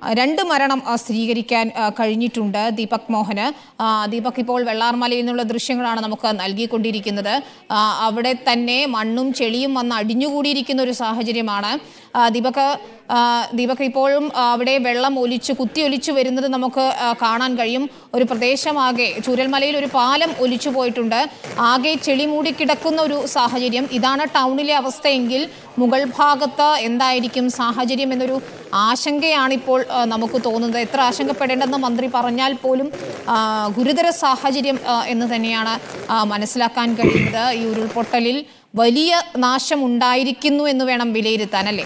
2 മരണം സ്ഥിരീകരിക്കാൻ കഴിഞ്ഞിട്ടുണ്ട് ദീപക് മോഹന്. ദീപക് ഇപ്പോൾ വെള്ളാർമലയിൽ നിന്നുള്ള ദൃശ്യങ്ങളാണ് നമുക്ക് നൽകിക്കൊണ്ടിരിക്കുന്നത്. അവിടെ തന്നെ മണ്ണും ചെളിയും വന്ന് അടിഞ്ഞുകൂടിയിരിക്കുന്ന ഒരു സാഹചര്യമാണ്. ദീപക് ഇപ്പോഴും അവിടെ വെള്ളം കുത്തിയൊലിച്ചു വരുന്നത് നമുക്ക് കാണാൻ കഴിയും. ഒരു പ്രദേശമാകെ ചൂരൽമലയിൽ ഒരു പാലം ഒലിച്ചു പോയിട്ടുണ്ട്. ആകെ ചെളി മൂടി കിടക്കുന്ന ഒരു സാഹചര്യം. ഇതാണ് ടൗണിലെ അവസ്ഥയെങ്കിൽ മുകൾ ഭാഗത്ത് എന്തായിരിക്കും സാഹചര്യം എന്നൊരു ആശങ്കയാണിപ്പോൾ നമുക്ക് തോന്നുന്നത്. എത്ര ആശങ്കപ്പെടേണ്ടെന്ന് മന്ത്രി പറഞ്ഞാൽ പോലും ഗുരുതര സാഹചര്യം എന്ന് തന്നെയാണ് മനസ്സിലാക്കാൻ കഴിയുന്നത്. ഈ ഉരുൾപൊട്ടലിൽ വലിയ നാശം ഉണ്ടായിരിക്കുന്നു എന്ന് വേണം വിലയിരുത്താൻ, അല്ലേ?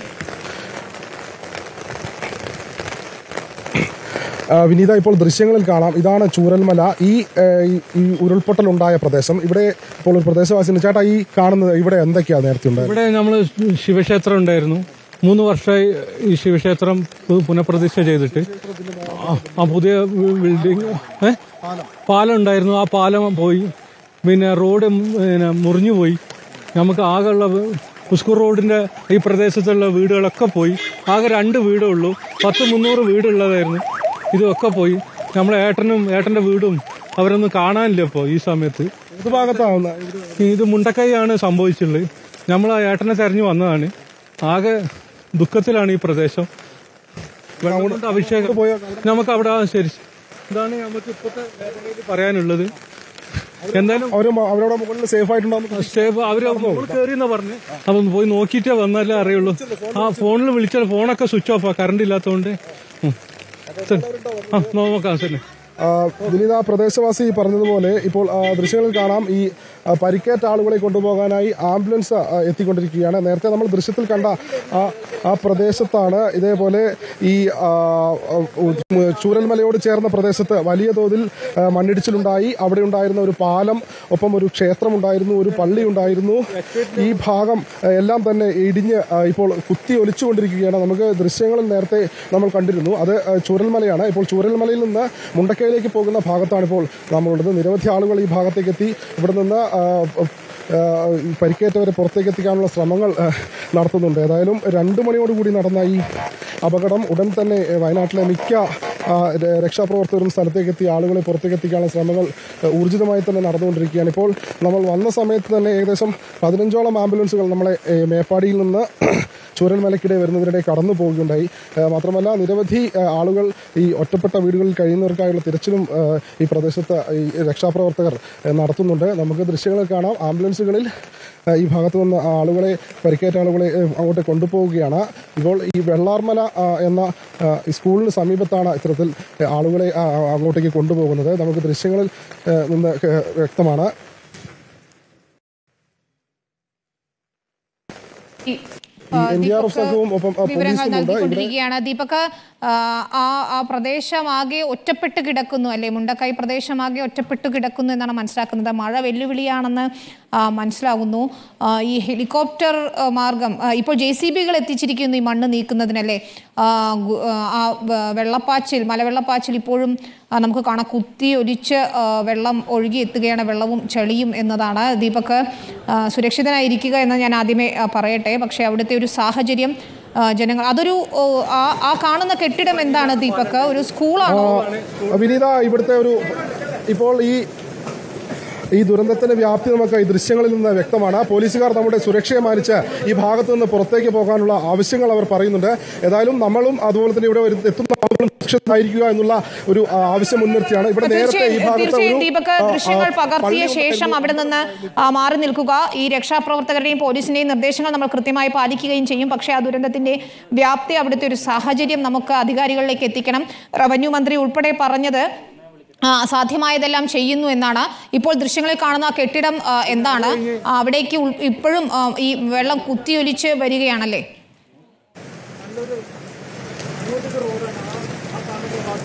വിനീത, ഇപ്പോൾ ദൃശ്യങ്ങളിൽ കാണാം, ഇതാണ് ചൂരൽമല. ഈ ഉരുൾപൊട്ടലുണ്ടായ പ്രദേശം. ഇവിടെ ഇപ്പോൾ ഒരു പ്രദേശവാസി ചേട്ടാ, ഈ കാണുന്നത് ഇവിടെ എന്തൊക്കെയാണ് നേരത്തെ ഉണ്ടായത്? ഇവിടെ നമ്മൾ ശിവക്ഷേത്രം ഉണ്ടായിരുന്നു. 3 വർഷമായി ഈ ശിവക്ഷേത്രം പുനഃപ്രതിഷ്ഠ ചെയ്തിട്ട് ആ പുതിയ ബിൽഡിംഗ് പാലം ഉണ്ടായിരുന്നു. ആ പാലം പോയി. പിന്നെ റോഡ് മുറിഞ്ഞുപോയി. നമുക്ക് ആകെയുള്ള പുഷ്കൂർ റോഡിന്റെ ഈ പ്രദേശത്തുള്ള വീടുകളൊക്കെ പോയി. ആകെ 2 വീടേ ഉള്ളൂ. 10-300 വീടുള്ളതായിരുന്നു. ഇതൊക്കെ പോയി. നമ്മളെ ഏട്ടന്റെ വീടും അവരൊന്നും കാണാനില്ല ഇപ്പോൾ ഈ സമയത്ത്. ഇത് ഭാഗത്താവുന്ന ഇത് മുണ്ടക്കൈയാണ് സംഭവിച്ചുള്ളത്. നമ്മൾ ആ ഏട്ടനെ തെരഞ്ഞു വന്നതാണ്. ആകെ ദുഃഖത്തിലാണ് ഈ പ്രദേശം. അഭിഷേകം നമുക്ക് അവിടെ ശരി. ഇതാണ് നമുക്ക് ഇപ്പോഴത്തെ പറയാനുള്ളത്. എന്തായാലും അവരവിടെ മുകളിൽ സേഫ് ആയിട്ടുണ്ടാവും. അവര് കയറിയെന്നാ പറഞ്ഞ്. അപ്പം പോയി നോക്കിയിട്ടേ വന്നാലേ അറിയുള്ളൂ. ആ ഫോണിൽ വിളിച്ചാൽ ഫോണൊക്കെ സ്വിച്ച് ഓഫാ, കറണ്ട് ഇല്ലാത്തതുകൊണ്ട്. നോക്കാം ശരി. വിനീത, പ്രദേശവാസി പറഞ്ഞതുപോലെ ഇപ്പോൾ ദൃശ്യങ്ങളിൽ കാണാം, ഈ പരിക്കേറ്റ ആളുകളെ കൊണ്ടുപോകാനായി ആംബുലൻസ് എത്തിക്കൊണ്ടിരിക്കുകയാണ്. നേരത്തെ നമ്മൾ ദൃശ്യത്തിൽ കണ്ട ആ പ്രദേശത്താണ് ഇതേപോലെ ഈ ചൂരൽമലയോട് ചേർന്ന പ്രദേശത്ത് വലിയ തോതിൽ മണ്ണിടിച്ചിലുണ്ടായി. അവിടെ ഉണ്ടായിരുന്ന ഒരു പാലം, ഒപ്പം ഒരു ക്ഷേത്രം ഉണ്ടായിരുന്നു, ഒരു പള്ളി ഉണ്ടായിരുന്നു. ഈ ഭാഗം എല്ലാം തന്നെ ഇടിഞ്ഞ് ഇപ്പോൾ കുത്തി ഒലിച്ചുകൊണ്ടിരിക്കുകയാണ്. നമുക്ക് ദൃശ്യങ്ങളിൽ നേരത്തെ നമ്മൾ കണ്ടിരുന്നു. അത് ചൂരൽമലയാണ്. ഇപ്പോൾ ചൂരൽമലയിൽ നിന്ന് മുണ്ടക്കൈയിലേക്ക് പോകുന്ന ഭാഗത്താണ് ഇപ്പോൾ നമ്മളുള്ളത്. നിരവധി ആളുകൾ ഈ ഭാഗത്തേക്ക് എത്തി ഇവിടെ നിന്ന് പരിക്കേറ്റവരെ പുറത്തേക്ക് എത്തിക്കാനുള്ള ശ്രമങ്ങൾ നടത്തുന്നുണ്ട്. ഏതായാലും 2 മണിയോടുകൂടി നടന്ന ഈ അപകടം ഉടൻ തന്നെ വയനാട്ടിലെ മിക്ക രക്ഷാപ്രവർത്തകരും സ്ഥലത്തേക്ക് എത്തി ആളുകളെ പുറത്തേക്ക് എത്തിക്കാനുള്ള ശ്രമങ്ങൾ ഊർജിതമായി തന്നെ നടന്നുകൊണ്ടിരിക്കുകയാണ്. ഇപ്പോൾ നമ്മൾ വന്ന സമയത്ത് തന്നെ ഏകദേശം 15ഓളം ആംബുലൻസുകൾ നമ്മളെ മേപ്പാടിയിൽ നിന്ന് ചൂരൽമലയ്ക്കിടെ വരുന്നതിനിടെ കടന്നു പോവുകയുണ്ടായി. മാത്രമല്ല നിരവധി ആളുകൾ ഈ ഒറ്റപ്പെട്ട വീടുകളിൽ കഴിയുന്നവർക്കായുള്ള തിരച്ചിലും ഈ പ്രദേശത്ത് ഈ രക്ഷാപ്രവർത്തകർ നടത്തുന്നുണ്ട്. നമുക്ക് ദൃശ്യങ്ങൾ കാണാം. ആംബുലൻസുകളിൽ ഈ ഭാഗത്തു നിന്ന് ആളുകളെ, പരിക്കേറ്റ ആളുകളെ അങ്ങോട്ട് കൊണ്ടുപോവുകയാണ്. ഇപ്പോൾ ഈ വെള്ളാർമല എന്ന സ്കൂളിന് സമീപത്താണ് ഇത്തരത്തിൽ ആളുകളെ അങ്ങോട്ടേക്ക് കൊണ്ടുപോകുന്നത്. നമുക്ക് ദൃശ്യങ്ങളിൽ നിന്ന് വ്യക്തമാണ്. വിവരങ്ങൾ നൽകിക്കൊണ്ടിരിക്കുകയാണ് ദീപക്. ആ പ്രദേശമാകെ ഒറ്റപ്പെട്ട് കിടക്കുന്നു, അല്ലെ? മുണ്ടക്കൈ പ്രദേശമാകെ ഒറ്റപ്പെട്ട് കിടക്കുന്നു എന്നാണ് മനസ്സിലാക്കുന്നത്. മഴ വെല്ലുവിളിയാണെന്ന് മനസ്സിലാകുന്നു. ഈ ഹെലികോപ്റ്റർ മാർഗം ഇപ്പോൾ JCB-കൾ എത്തിച്ചിരിക്കുന്നു ഈ മണ്ണ് നീക്കുന്നതിനല്ലേ? ആ മലവെള്ളപ്പാച്ചിൽ ഇപ്പോഴും നമുക്ക് കാണാം. കുത്തി ഒലിച്ച് വെള്ളം ഒഴുകി എത്തുകയാണ്, വെള്ളവും ചെളിയും എന്നതാണ്. ദീപക്, സുരക്ഷിതനായിരിക്കുക എന്ന് ഞാൻ ആദ്യമേ പറയട്ടെ. പക്ഷേ അവിടുത്തെ ഒരു സാഹചര്യം, ജനങ്ങൾ, അതൊരു ആ കാണുന്ന കെട്ടിടം എന്താണ് ദീപക്? ഒരു സ്കൂളാണോ? വിനീത, ഇവിടുത്തെ ഇപ്പോൾ ഈ ദുരന്തത്തിന്റെ വ്യാപ്തി നമുക്ക് ഈ ദൃശ്യങ്ങളിൽ നിന്ന് വ്യക്തമാണ്. പോലീസുകാർ നമ്മുടെ സുരക്ഷയെ മാനിച്ച് ഈ ഭാഗത്തു നിന്ന് പുറത്തേക്ക് പോകാനുള്ള ആവശ്യങ്ങൾ അവർ പറയുന്നുണ്ട്. ഏതായാലും നമ്മളും അതുപോലെ തന്നെ ഇവിടെ എത്തുന്ന ആളുകളും സുരക്ഷിതരായിരിക്കുക എന്നുള്ള ഒരു ആവശ്യം മുൻനിർത്തിയാണ് ഇവിടെ നേരത്തെ ഈ ഭാഗത്ത് ദീപക് ദൃശ്യങ്ങൾ പകർത്തിയ ശേഷം അവിടെ നിന്ന് മാറി നിൽക്കുക. ഈ രക്ഷാപ്രവർത്തകരുടെയും പോലീസിന്റെയും നിർദ്ദേശങ്ങൾ നമ്മൾ കൃത്യമായി പാലിക്കുകയും ചെയ്യും. പക്ഷേ ആ ദുരന്തത്തിന്റെ വ്യാപ്തി, അവിടുത്തെ ഒരു സാഹചര്യം നമുക്ക് അധികാരികളിലേക്ക് എത്തിക്കണം. റവന്യൂ മന്ത്രി ഉൾപ്പെടെ പറഞ്ഞത് സാധ്യമായതെല്ലാം ചെയ്യുന്നു എന്നാണ്. ഇപ്പോൾ ദൃശ്യങ്ങളിൽ കാണുന്ന കെട്ടിടം എന്താണ്? അവിടേക്ക് ഇപ്പോഴും ഈ വെള്ളം കുത്തിയൊലിച്ച് വരികയാണല്ലേ?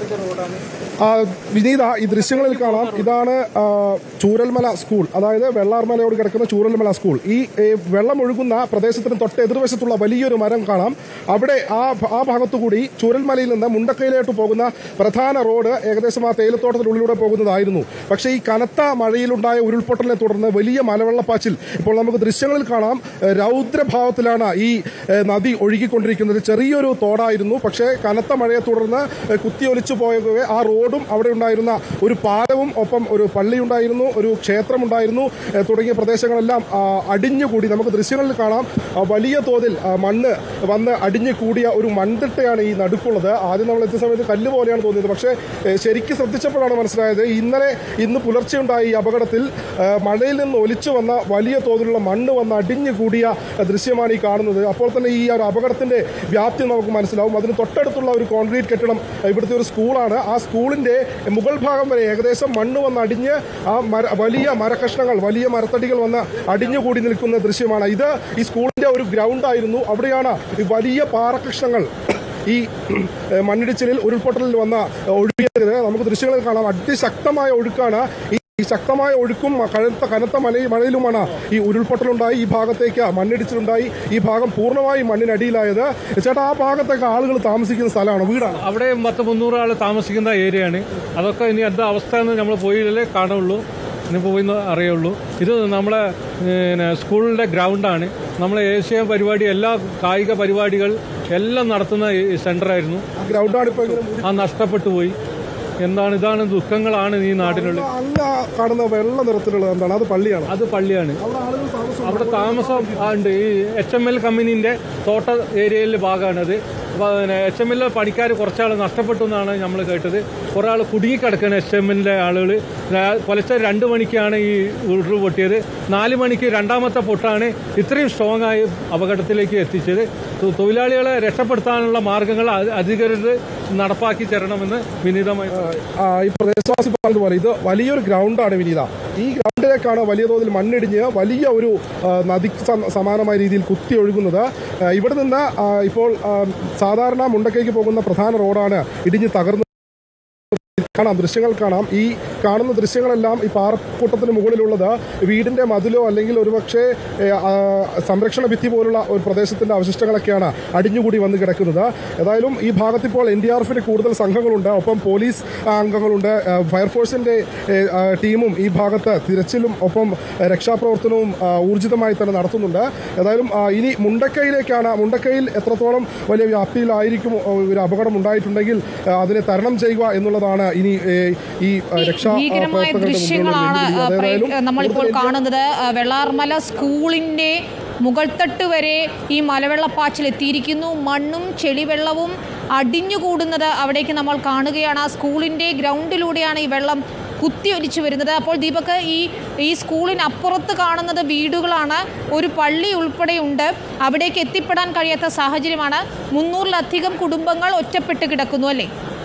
വിനീത, ഈ ദൃശ്യങ്ങളിൽ കാണാം, ഇതാണ് ചൂരൽമല സ്കൂൾ, അതായത് വെള്ളാർമലയോട് കിടക്കുന്ന ചൂരൽമല സ്കൂൾ. ഈ വെള്ളം ഒഴുകുന്ന പ്രദേശത്തിന് തൊട്ട് എതിർവശത്തുള്ള വലിയൊരു മരം കാണാം. അവിടെ ആ ഭാഗത്തുകൂടി ചൂരൽമലയിൽ നിന്ന് മുണ്ടക്കയിലോട്ട് പോകുന്ന പ്രധാന റോഡ് ഏകദേശം ആ തേയിലത്തോട്ടത്തിനുള്ളിലൂടെ പോകുന്നതായിരുന്നു. പക്ഷേ ഈ കനത്ത മഴയിലുണ്ടായ ഉരുൾപൊട്ടലിനെ തുടർന്ന് വലിയ മലവെള്ളപ്പാച്ചിൽ ഇപ്പോൾ നമുക്ക് ദൃശ്യങ്ങളിൽ കാണാം. രൗദ്രഭാവത്തിലാണ് ഈ നദി ഒഴുകിക്കൊണ്ടിരിക്കുന്നത്. ചെറിയൊരു തോടായിരുന്നു, പക്ഷേ കനത്ത മഴയെ തുടർന്ന് കുത്തിയൊലിച്ചു പോയവേ ആ റോഡും അവിടെ ഉണ്ടായിരുന്ന ഒരു പാലവും ഒപ്പം ഒരു പള്ളിയുണ്ടായിരുന്നു, ഒരു ക്ഷേത്രമുണ്ടായിരുന്നു തുടങ്ങിയ പ്രദേശങ്ങളെല്ലാം അടിഞ്ഞുകൂടി. നമുക്ക് ദൃശ്യങ്ങളിൽ കാണാം വലിയ തോതിൽ മണ്ണ് വന്ന് അടിഞ്ഞു കൂടിയ ഒരു മൺതിട്ടയാണ് ഈ നടുക്കുള്ളത്. ആദ്യം നമ്മൾ എത്തിയ സമയത്ത് കല്ല് പോലെയാണ് തോന്നിയത്, പക്ഷേ ശരിക്കും ശ്രദ്ധിച്ചപ്പോഴാണ് മനസ്സിലായത് ഇന്ന് പുലർച്ചെയുണ്ടായ ഈ അപകടത്തിൽ മഴയിൽ നിന്ന് ഒലിച്ചു വന്ന വലിയ തോതിലുള്ള മണ്ണ് വന്ന് അടിഞ്ഞു കൂടിയ ദൃശ്യമാണ് ഈ കാണുന്നത്. അപ്പോൾ തന്നെ ഈ ഒരു അപകടത്തിന്റെ വ്യാപ്തി നമുക്ക് മനസ്സിലാവും. അതിന് തൊട്ടടുത്തുള്ള ഒരു കോൺക്രീറ്റ് കെട്ടിടം ഇവിടുത്തെ ഒരു സ്കൂളാണ്. ആ സ്കൂളിന്റെ മുകൾ ഭാഗം വരെ ഏകദേശം മണ്ണ് വന്ന് അടിഞ്ഞ് ആ വലിയ മരക്കഷ്ണങ്ങൾ, വലിയ മരത്തടികൾ വന്ന് അടിഞ്ഞുകൂടി നിൽക്കുന്ന ദൃശ്യമാണ് ഇത്. ഈ സ്കൂളിന്റെ ഒരു ഗ്രൗണ്ട് ആയിരുന്നു. അവിടെയാണ് ഈ വലിയ പാറക്കഷ്ണങ്ങൾ ഈ മണ്ണിടിച്ചിലിൽ ഉരുൾപൊട്ടലിൽ വന്ന ഒഴുകിയത്. നമുക്ക് ദൃശ്യങ്ങളിൽ കാണാം. അതിശക്തമായ ഒഴുക്കാണ്. ഈ ശക്തമായ ഒഴുക്കും കനത്ത മഴയിലുമാണ് ഈ ഉരുൾപൊട്ടലുണ്ടായി. ഈ ഭാഗത്തേക്ക് മണ്ണിടിച്ചിലുണ്ടായി. ഈ ഭാഗം പൂർണ്ണമായും മണ്ണിനടിയിലായത്. ചേട്ടാ, ആ ഭാഗത്തേക്ക് ആളുകൾ താമസിക്കുന്ന സ്ഥലമാണ്, വീടാണ്. അവിടെ 300 ആൾ താമസിക്കുന്ന ഏരിയയാണ്. അതൊക്കെ ഇനി എന്താ അവസ്ഥ എന്ന് നമ്മൾ പോയില്ലേ കാണുള്ളൂ, ഇനി പോയി അറിയുള്ളൂ. ഇത് നമ്മളെ സ്കൂളിൻ്റെ ഗ്രൗണ്ടാണ്. നമ്മളെ ഏഷ്യ പരിപാടി, എല്ലാ കായിക പരിപാടികൾ എല്ലാം നടത്തുന്ന സെൻ്ററായിരുന്നു. ഗ്രൗണ്ടാണ് ഇപ്പോൾ നഷ്ടപ്പെട്ടു പോയി. ഇതാണ് ദുഃഖങ്ങളാണ് ഈ നാട്ടിലുള്ള. കാണുന്ന വെള്ള നിറത്തിലുള്ളത് എന്താണ്? അത് പള്ളിയാണ്. അത് പള്ളിയാണ്. അവിടെ താമസം ഉണ്ട്. ഈ HML കമ്പനീൻ്റെ തോട്ട ഏരിയയിലെ ഭാഗമാണത്. HML പണിക്കാർ കുറച്ചാൾ നഷ്ടപ്പെട്ടു എന്നാണ് നമ്മൾ കേട്ടത്. കുറേ ആൾ കുടുങ്ങിക്കിടക്കുകയാണ്. HML ആളുകൾ പുലർച്ചെ 2 മണിക്കാണ് ഈ ഉരുൾ പൊട്ടിയത്. 4 മണിക്ക് രണ്ടാമത്തെ പൊട്ടാണ് ഇത്രയും സ്ട്രോങ് ആയി അപകടത്തിലേക്ക് എത്തിച്ചത്. തൊഴിലാളികളെ രക്ഷപ്പെടുത്താനുള്ള മാർഗങ്ങൾ അധികൃതർ നടപ്പാക്കി തരണമെന്ന് വിനീതമായി ഈ പ്രദേശവാസി പറഞ്ഞതുപോലെ ഇത് വലിയൊരു ഗ്രൗണ്ടാണ് വിനീത. ഈ ഗ്രൗണ്ടിലേക്കാണ് വലിയ തോതിൽ മണ്ണിടിഞ്ഞ് വലിയ ഒരു നദിക്ക് സമാനമായ രീതിയിൽ കുത്തി ഒഴുകുന്നത്. ഇവിടെ നിന്ന് ഇപ്പോൾ സാധാരണ മുണ്ടക്കൈക്ക് പോകുന്ന പ്രധാന റോഡാണ് ഇടിഞ്ഞ് തകർന്നു കാണാം. ദൃശ്യങ്ങൾ കാണാം. ഈ കാണുന്ന ദൃശ്യങ്ങളെല്ലാം ഈ പാറക്കൂട്ടത്തിന് മുകളിലുള്ളത് വീടിന്റെ മതിലോ അല്ലെങ്കിൽ ഒരുപക്ഷെ സംരക്ഷണ ഭിത്തി പോലുള്ള ഒരു പ്രദേശത്തിന്റെ അവശിഷ്ടങ്ങളൊക്കെയാണ് അടിഞ്ഞുകൂടി വന്ന് കിടക്കുന്നത്. ഏതായാലും ഈ ഭാഗത്ത് ഇപ്പോൾ NDRFിന്റെ കൂടുതൽ സംഘങ്ങളുണ്ട്, ഒപ്പം പോലീസ് അംഗങ്ങളുണ്ട്. ഫയർഫോഴ്സിന്റെ ടീമും ഈ ഭാഗത്ത് തിരച്ചിലും ഒപ്പം രക്ഷാപ്രവർത്തനവും ഊർജിതമായി തന്നെ നടത്തുന്നുണ്ട്. ഏതായാലും ഇനി മുണ്ടക്കയിൽ എത്രത്തോളം വലിയ വ്യാപ്തിയിലായിരിക്കും ഒരു അപകടം ഉണ്ടായിട്ടുണ്ടെങ്കിൽ അതിനെ തരണം ചെയ്യുക എന്നുള്ളതാണ് ഇനി ഈ ഭീകരമായ ദൃശ്യങ്ങളാണ് നമ്മളിപ്പോൾ കാണുന്നത്. വെള്ളാർമല സ്കൂളിന്റെ മുകൾത്തട്ട് വരെ ഈ മലവെള്ളപ്പാച്ചിൽ എത്തിയിരിക്കുന്നു. മണ്ണും ചെളിവെള്ളവും അടിഞ്ഞുകൂടുന്നത് അവിടേക്ക് നമ്മൾ കാണുകയാണ്. ആ സ്കൂളിന്റെ ഗ്രൗണ്ടിലൂടെയാണ് ഈ വെള്ളം കുത്തിയൊലിച്ചു വരുന്നത്. അപ്പോൾ ദീപക്, ഈ സ്കൂളിനപ്പുറത്ത് കാണുന്നത് വീടുകളാണ്, ഒരു പള്ളി ഉൾപ്പെടെയുണ്ട്. അവിടേക്ക് എത്തിപ്പെടാൻ കഴിയാത്ത സാഹചര്യമാണ്. 300-ലധികം കുടുംബങ്ങൾ ഒറ്റപ്പെട്ട് കിടക്കുന്നു, അല്ലേ?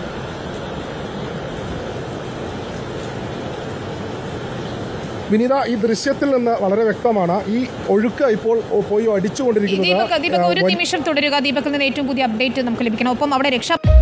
വിനീത, ഈ ദൃശ്യത്തിൽ നിന്ന് വളരെ വ്യക്തമാണ് ഈ ഒഴുക്ക് ഇപ്പോൾ പോയി അടിച്ചുകൊണ്ടിരിക്കുന്നത്. ദീപക്, ഒരു നിമിഷം തുടരുക. ദീപകിൽ നിന്ന് ഏറ്റവും പുതിയ അപ്ഡേറ്റ് നമുക്ക് ലഭിക്കണം. ഒപ്പം അവിടെ